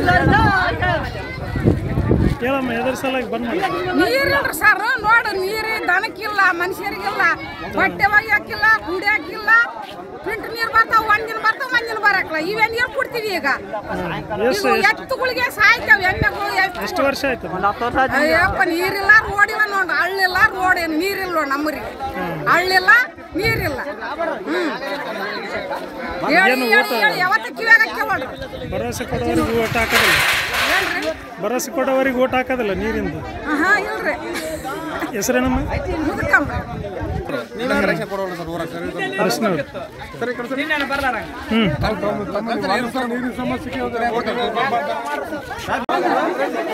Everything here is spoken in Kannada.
ಹೇಳಮ್ಮ ಎದ್ರ ಸಲಾಗಿ ಬಂದ್ ನೀರಿಲ್ರಿ ಸರ್ ನೋಡು ನೀರು ದನಕ್ಕಿಲ್ಲ ಮನುಷ್ಯರಿಗಿಲ್ಲ ಬಟ್ಟೆ ಒಗ್ಯಾಕಿಲ್ಲ ಕುಡಿಯಾಕಿಲ್ಲ ಫಿಲ್ಟರ್ ನೀರು ಬರ್ತಾವ ಒಂದಿನ ಬರ್ತಾವ ಒಂದಿನ ಬರಕ್ಲ ಇವೇ ನೀರು ಕುಡ್ತೀವಿ ಈಗ ಎತ್ತುಗಳಿಗೆ ಸಾಯ್ತಾವ ಎಮ್ಮೆಗಳು ಎಷ್ಟು ವರ್ಷ ಆಯ್ತು ಅಯ್ಯಪ್ಪ ನೀರಿಲ್ಲ ರೋಡ್ ಇಲ್ಲ ನೋಡು ಹಳ್ಳಿಲ್ಲ ರೋಡ್ ಏನು ನೀರಿಲ್ಲ ನೋಡು ನಮ್ಮರಿ ಹಳ್ಳಿಲ್ಲ ನೀರಿಲ್ಲ ಯಾವತ್ತ ಕಿವ್ಯಾಗ ಕೇಳೋಣ ಭರವಸೆ ಕೊಡೋವರೆಗೂ ಓಟ್ ಹಾಕೋದಿಲ್ಲ ಭರವಸೆ ಕೊಡೋವರೆಗೆ ಓಟ್ ಹಾಕೋದಿಲ್ಲ ನೀರಿಂದ ಇಲ್ರಿ ಹೆಸರೇನಮ್ಮ ನೀರಿನ ಸಮಸ್ಯೆ